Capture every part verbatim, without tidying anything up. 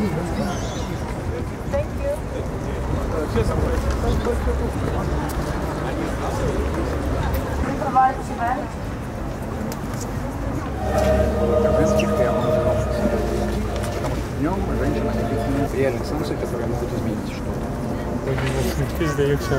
Thank you. Improvise event. Днем женщина каких-то реальных санкций, которые могут изменить что-то. Сдается.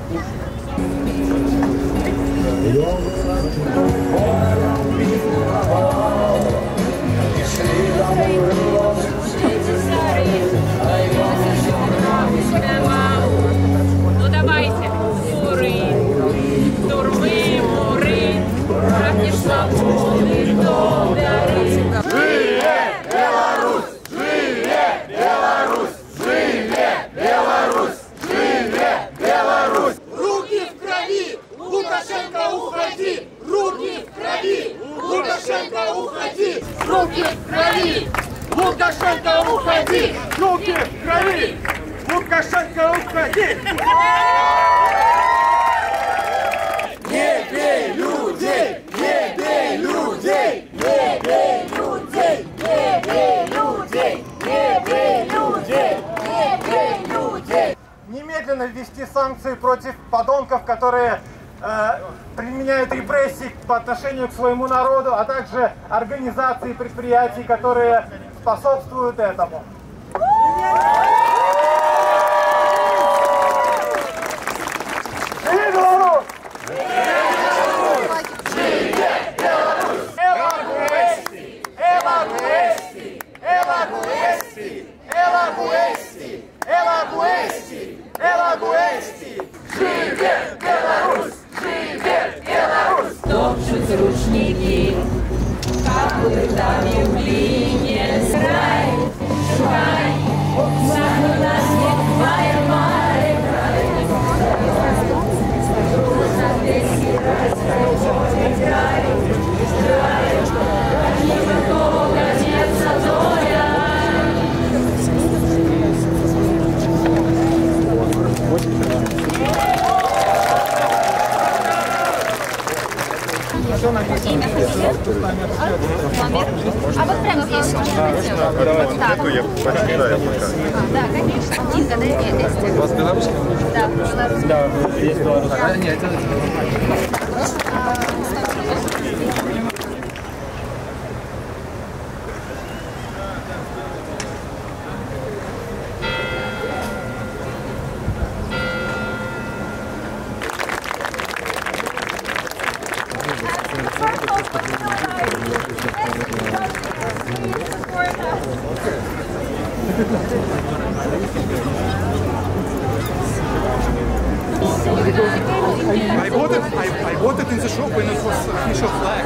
Ну давайте. Муры, турмы, муры, прагнешь свободы, доляры. Живе Беларусь! Живе Беларусь! Живе Беларусь! Живе Беларусь! Руки в крови! Лукашенко, уходи! Руки в крови! Лукашенко, уходи! Руки в крови! Лукашенко, уходи! Руки в крови! Лукашенко, уходи! Не бей людей! Не бей людей! Не бей людей! Не бей людей! Не бей людей! Не бей людей! Немедленно ввести санкции против подонков, которые э, применяют репрессии по отношению к своему народу, а также организации и предприятий, которые способствуют этому. Живи Беларусь! Топчут ручники, как удами в глине. Край, край, сахар на снег, моя море, край. Трудно весь край, край, край. Никакого нет задоя. Имя, фамилия? Номер? А вот прямо здесь можете? Вот так. А, да, конечно. Инга, дай мне листик. У вас белорусский? Да, белорусский. Да, есть белорусский. А, нет, это... I bought it. I, I bought it in the shop when it was official flag.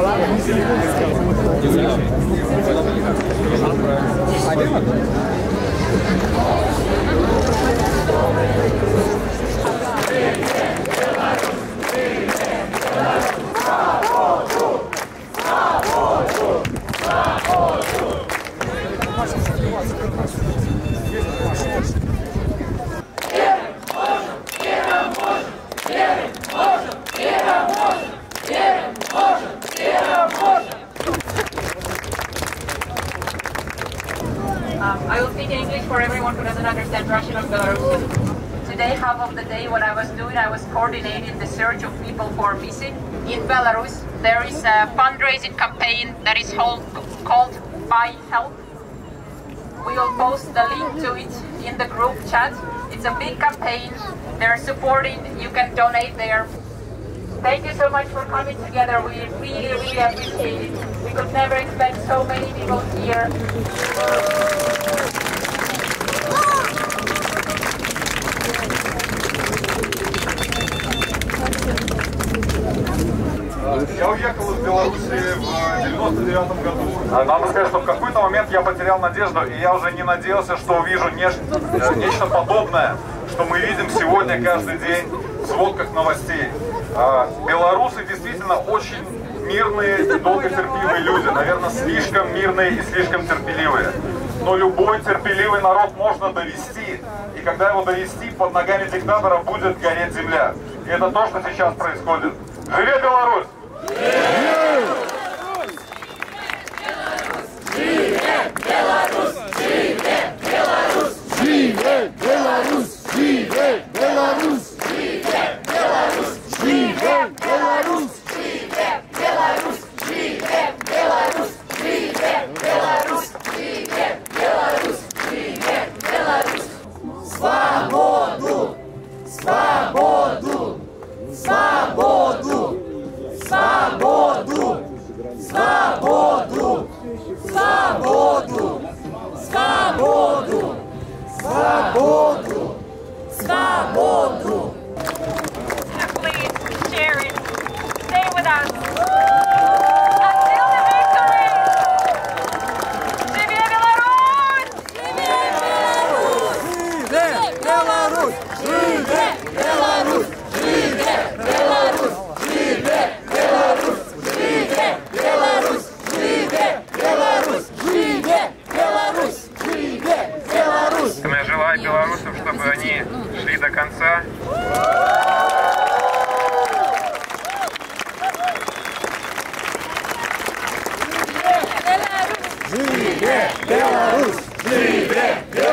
Um, I will speak in English for everyone who doesn't understand Russian or Belarusian. Today, half of the day, what I was doing, I was coordinating the search of people who are missing. In Belarus, there is a fundraising campaign that is hold, called Buy Help. We will post the link to it in the group chat. It's a big campaign. They're supporting. You can donate there. Thank you so much for coming together. We really, really appreciate it. We could never expect so many people here. Я уехал из Беларуси в девяносто девятом году. Надо сказать, что в какой-то момент я потерял надежду, и я уже не надеялся, что увижу нечто, нечто подобное, что мы видим сегодня каждый день в сводках новостей. Белорусы действительно очень мирные и долготерпеливые люди, наверное, слишком мирные и слишком терпеливые. Но любой терпеливый народ можно довести, и когда его довести, под ногами диктатора будет гореть земля. И это то, что сейчас происходит. Живи Беларусь! Живе Беларусь! Живе Беларусь! Живе конца. Живе Беларусь! Живе Беларусь!